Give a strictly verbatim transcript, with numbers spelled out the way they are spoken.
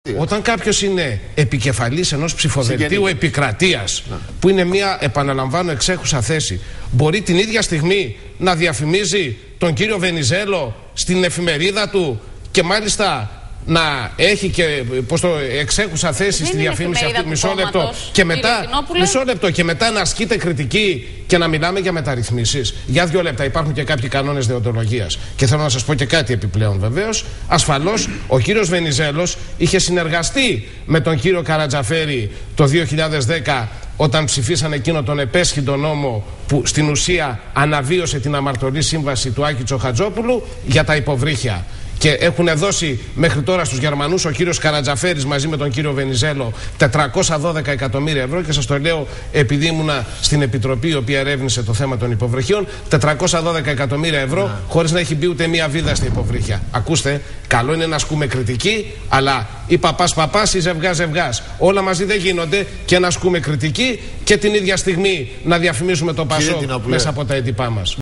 Όταν κάποιος είναι επικεφαλής ενός ψηφοδελτίου επικρατείας, ναι, που είναι μια, επαναλαμβάνω, εξέχουσα θέση, μπορεί την ίδια στιγμή να διαφημίζει τον κύριο Βενιζέλο στην εφημερίδα του και μάλιστα να έχει και πώς το, εξέχουσα θέση στη διαφήμιση αυτή. Μισό λεπτό. Και μετά, μισό λεπτό. Και μετά να ασκείται κριτική και να μιλάμε για μεταρρυθμίσεις. Για δύο λεπτά. Υπάρχουν και κάποιοι κανόνες δεοντολογίας. Και θέλω να σας πω και κάτι επιπλέον βεβαίως. Ασφαλώς ο κύριος Βενιζέλος είχε συνεργαστεί με τον κύριο Καρατζαφέρη το δύο χιλιάδες δέκα όταν ψηφίσαν εκείνο τον επέσχυντο νόμο που στην ουσία αναβίωσε την αμαρτωλή σύμβαση του Άκη Τσοχατζόπουλου για τα υποβρύχια. Και έχουν δώσει μέχρι τώρα στους Γερμανούς ο κύριος Καρατζαφέρης μαζί με τον κύριο Βενιζέλο τετρακόσια δώδεκα εκατομμύρια ευρώ, και σας το λέω επειδή ήμουνα στην επιτροπή η οποία ερεύνησε το θέμα των υποβρυχίων. τετρακόσια δώδεκα εκατομμύρια ευρώ, yeah, χωρίς να έχει μπει ούτε μία βίδα στα υποβρύχια. Ακούστε, καλό είναι να ασκούμε κριτική, αλλά ή παπάς παπάς ή ζευγάς ζευγάς. Όλα μαζί δεν γίνονται, και να ασκούμε κριτική και την ίδια στιγμή να διαφημίσουμε το Πασόκ μέσα από τα έντυπά μας.